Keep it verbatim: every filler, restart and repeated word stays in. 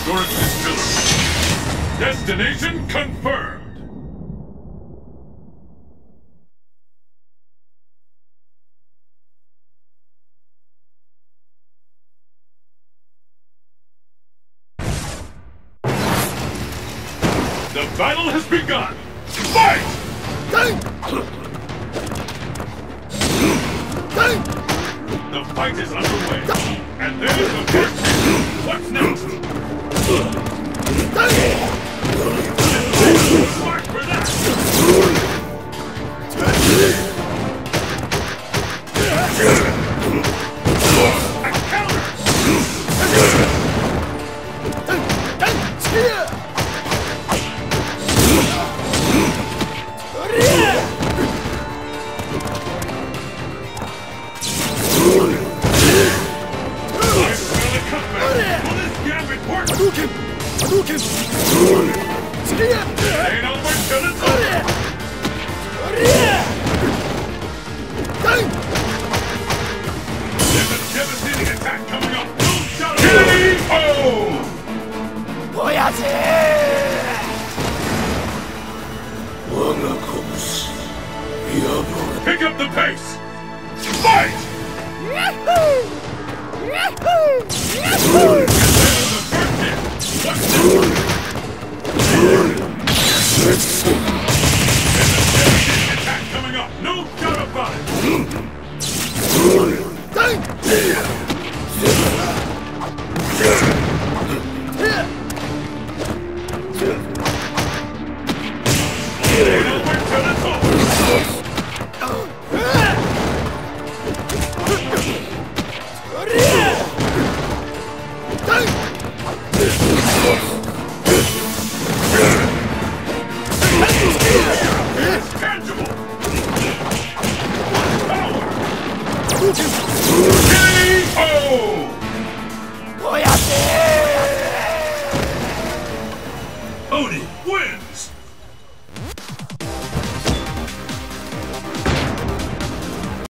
Storage distillery. Destination confirmed. The battle has begun! Fight! The fight is underway, and there's the first hit. What's next? Mark for that! A counter! Ain't over till it's over! There's a devastating attack coming up! No shot K O! Pick up the pace! Fight! Yahoo! Yahoo! Yahoo! And there's the first hit! What's this? There's a devastating attack coming up! No doubt about it! Ain't over till it's over! It's tangible! Power! K O! Oni wins!